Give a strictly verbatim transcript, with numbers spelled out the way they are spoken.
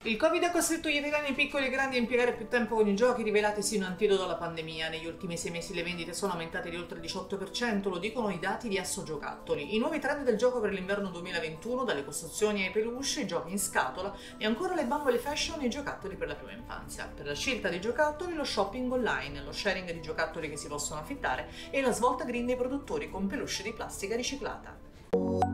Il Covid ha costretto gli italiani piccoli e grandi a impiegare più tempo con i giochi, rivelatisi un antidoto alla pandemia. Negli ultimi sei mesi le vendite sono aumentate di oltre il diciotto per cento, lo dicono i dati di Assogiocattoli. I nuovi trend del gioco per l'inverno duemilaventuno, dalle costruzioni ai peluche, i giochi in scatola e ancora le bambole fashion e i giocattoli per la prima infanzia. Per la scelta dei giocattoli, lo shopping online, lo sharing di giocattoli che si possono affittare e la svolta green dei produttori con peluche di plastica riciclata.